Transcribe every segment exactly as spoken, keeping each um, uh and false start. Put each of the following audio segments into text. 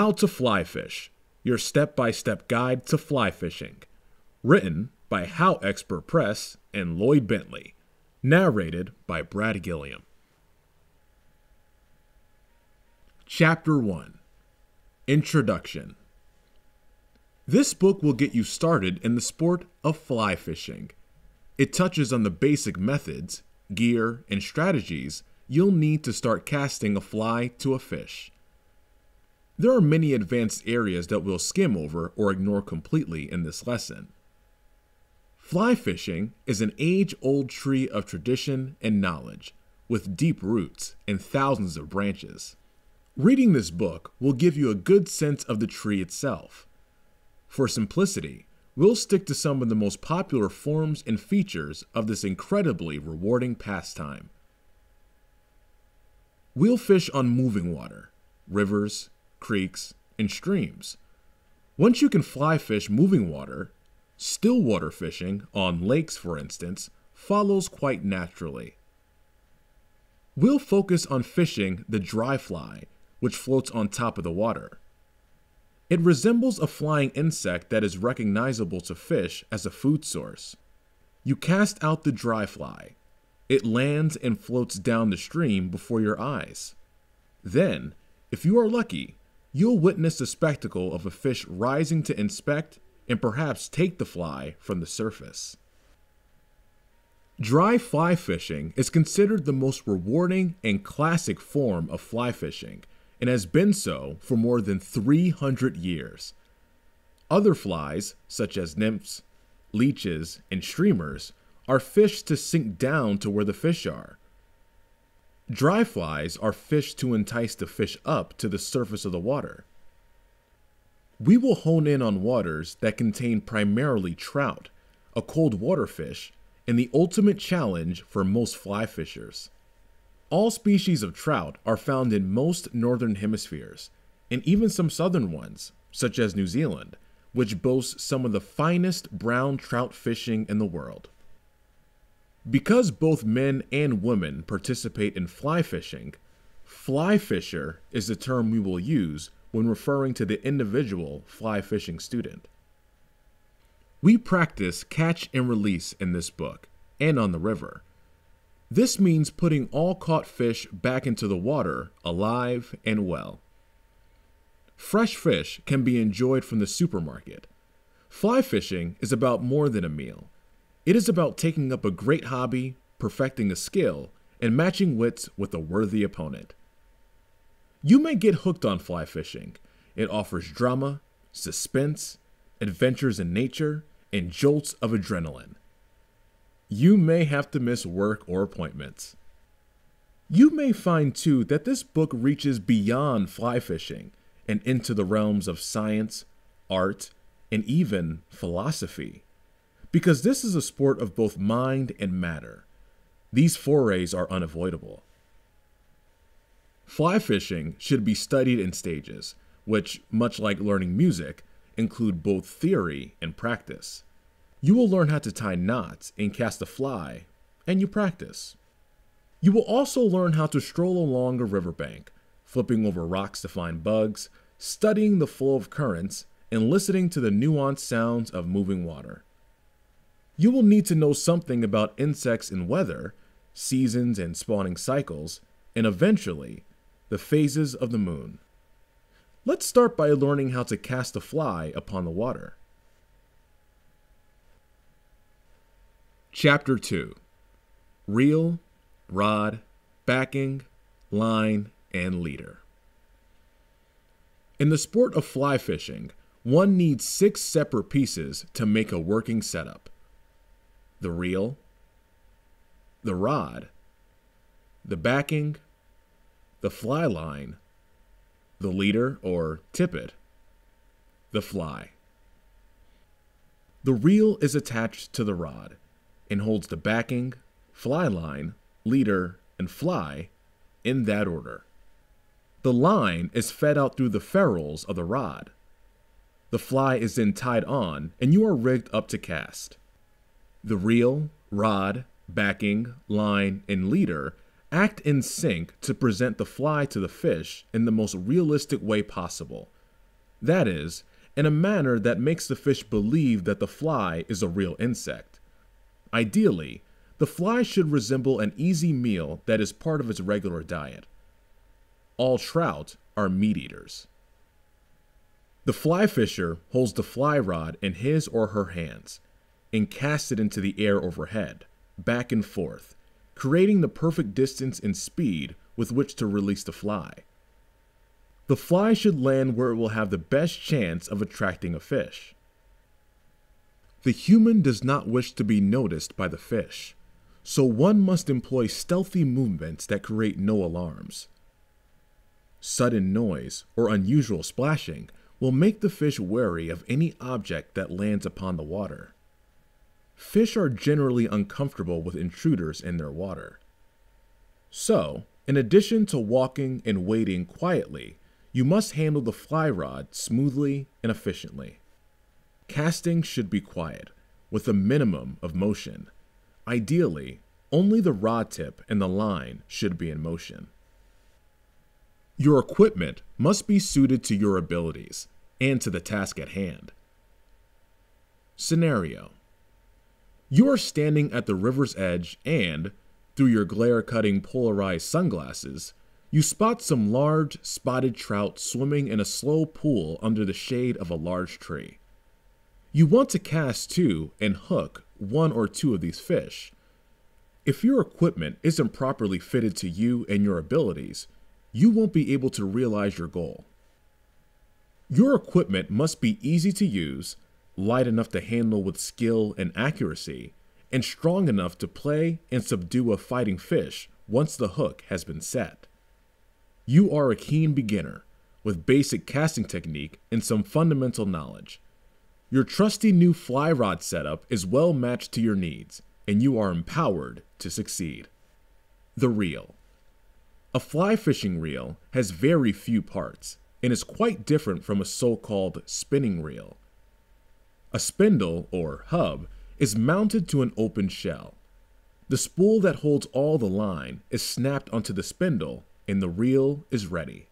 How to Fly Fish, your step-by-step guide to fly fishing. Written by HowExpert Press and Lloyd Bentley. Narrated by Gilliam. Chapter one. Introduction. This book will get you started in the sport of fly fishing. It touches on the basic methods, gear, and strategies you'll need to start casting a fly to a fish. There are many advanced areas that we'll skim over or ignore completely in this lesson. Fly fishing is an age-old tree of tradition and knowledge, with deep roots and thousands of branches. Reading this book will give you a good sense of the tree itself. For simplicity, we'll stick to some of the most popular forms and features of this incredibly rewarding pastime. We'll fish on moving water, rivers, creeks, and streams. Once you can fly fish moving water, still water fishing, on lakes for instance, follows quite naturally. We'll focus on fishing the dry fly, which floats on top of the water. It resembles a flying insect that is recognizable to fish as a food source. You cast out the dry fly. It lands and floats down the stream before your eyes. Then, if you are lucky, you'll witness the spectacle of a fish rising to inspect and perhaps take the fly from the surface. Dry fly fishing is considered the most rewarding and classic form of fly fishing, and has been so for more than three hundred years. Other flies, such as nymphs, leeches, and streamers, are fished to sink down to where the fish are. Dry flies are fished to entice the fish up to the surface of the water. We will hone in on waters that contain primarily trout, a cold water fish, and the ultimate challenge for most fly fishers. All species of trout are found in most northern hemispheres, and even some southern ones, such as New Zealand, which boasts some of the finest brown trout fishing in the world. Because both men and women participate in fly fishing, fly fisher is the term we will use when referring to the individual fly fishing student. We practice catch and release in this book, and on the river. This means putting all caught fish back into the water alive and well. Fresh fish can be enjoyed from the supermarket. Fly fishing is about more than a meal. It is about taking up a great hobby, perfecting a skill, and matching wits with a worthy opponent. You may get hooked on fly fishing. It offers drama, suspense, adventures in nature, and jolts of adrenaline. You may have to miss work or appointments. You may find too that this book reaches beyond fly fishing and into the realms of science, art, and even philosophy. Because this is a sport of both mind and matter. These forays are unavoidable. Fly fishing should be studied in stages, which, much like learning music, include both theory and practice. You will learn how to tie knots and cast a fly, and you practice. You will also learn how to stroll along a riverbank, flipping over rocks to find bugs, studying the flow of currents, and listening to the nuanced sounds of moving water. You will need to know something about insects and weather, seasons and spawning cycles, and eventually, the phases of the moon. Let's start by learning how to cast a fly upon the water. Chapter two. Reel, rod, backing, line, and leader. In the sport of fly fishing, one needs six separate pieces to make a working setup. The reel, the rod, the backing, the fly line, the leader or tippet, the fly. The reel is attached to the rod and holds the backing, fly line, leader, and fly in that order. The line is fed out through the ferrules of the rod. The fly is then tied on and you are rigged up to cast. The reel, rod, backing, line, and leader act in sync to present the fly to the fish in the most realistic way possible, That is, in a manner that makes the fish believe that the fly is a real insect. Ideally, the fly should resemble an easy meal that is part of its regular diet. All trout are meat eaters. The fly fisher holds the fly rod in his or her hands and casts it into the air overhead, back and forth, creating the perfect distance and speed with which to release the fly. The fly should land where it will have the best chance of attracting a fish. The human does not wish to be noticed by the fish, so one must employ stealthy movements that create no alarms. Sudden noise or unusual splashing will make the fish wary of any object that lands upon the water. Fish are generally uncomfortable with intruders in their water. So, in addition to walking and waiting quietly, you must handle the fly rod smoothly and efficiently. Casting should be quiet, with a minimum of motion. Ideally, only the rod tip and the line should be in motion. Your equipment must be suited to your abilities and to the task at hand. Scenario: you are standing at the river's edge and, through your glare-cutting polarized sunglasses, you spot some large, spotted trout swimming in a slow pool under the shade of a large tree. You want to cast to and hook one or two of these fish. If your equipment isn't properly fitted to you and your abilities, you won't be able to realize your goal. Your equipment must be easy to use, light enough to handle with skill and accuracy, and strong enough to play and subdue a fighting fish once the hook has been set. You are a keen beginner, with basic casting technique and some fundamental knowledge. Your trusty new fly rod setup is well matched to your needs, and you are empowered to succeed. The reel. A fly fishing reel has very few parts, and is quite different from a so-called spinning reel. A spindle, or hub, is mounted to an open shell. The spool that holds all the line is snapped onto the spindle, and the reel is ready.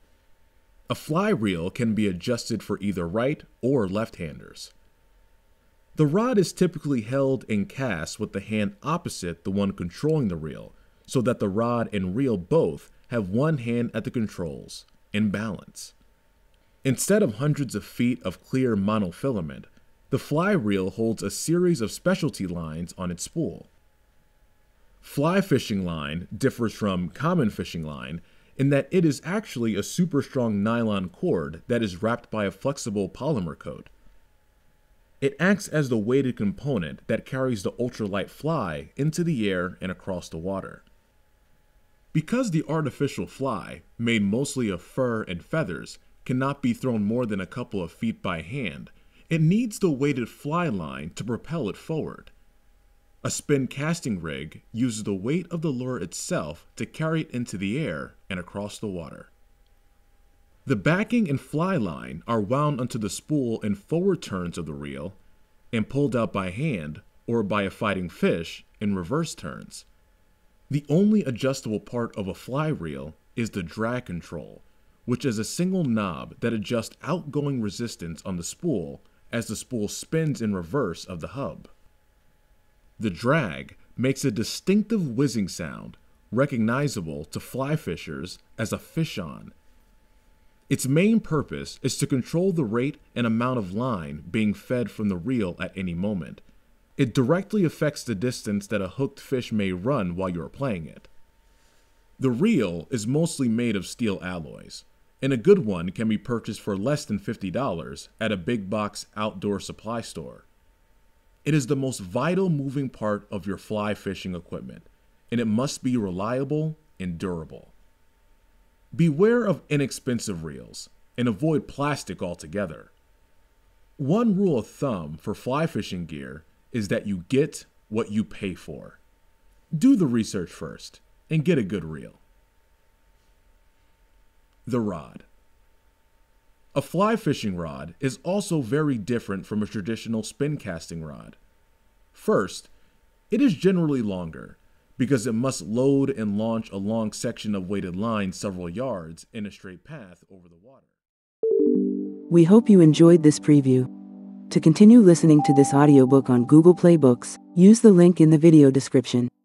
A fly reel can be adjusted for either right or left-handers. The rod is typically held and cast with the hand opposite the one controlling the reel, so that the rod and reel both have one hand at the controls, in balance. Instead of hundreds of feet of clear monofilament, the fly reel holds a series of specialty lines on its spool. Fly fishing line differs from common fishing line in that it is actually a super strong nylon cord that is wrapped by a flexible polymer coat. It acts as the weighted component that carries the ultralight fly into the air and across the water. Because the artificial fly, made mostly of fur and feathers, cannot be thrown more than a couple of feet by hand, it needs the weighted fly line to propel it forward. A spin casting rig uses the weight of the lure itself to carry it into the air and across the water. The backing and fly line are wound onto the spool in forward turns of the reel and pulled out by hand or by a fighting fish in reverse turns. The only adjustable part of a fly reel is the drag control, which is a single knob that adjusts outgoing resistance on the spool as the spool spins in reverse of the hub. The drag makes a distinctive whizzing sound, recognizable to fly fishers as a fish-on. Its main purpose is to control the rate and amount of line being fed from the reel at any moment. It directly affects the distance that a hooked fish may run while you are playing it. The reel is mostly made of steel alloys, and a good one can be purchased for less than fifty dollars at a big box outdoor supply store. It is the most vital moving part of your fly fishing equipment, and it must be reliable and durable. Beware of inexpensive reels, and avoid plastic altogether. One rule of thumb for fly fishing gear is that you get what you pay for. Do the research first, and get a good reel. The rod. A fly fishing rod is also very different from a traditional spin casting rod. First, it is generally longer, because it must load and launch a long section of weighted line several yards in a straight path over the water. We hope you enjoyed this preview. To continue listening to this audiobook on Google Play Books, use the link in the video description.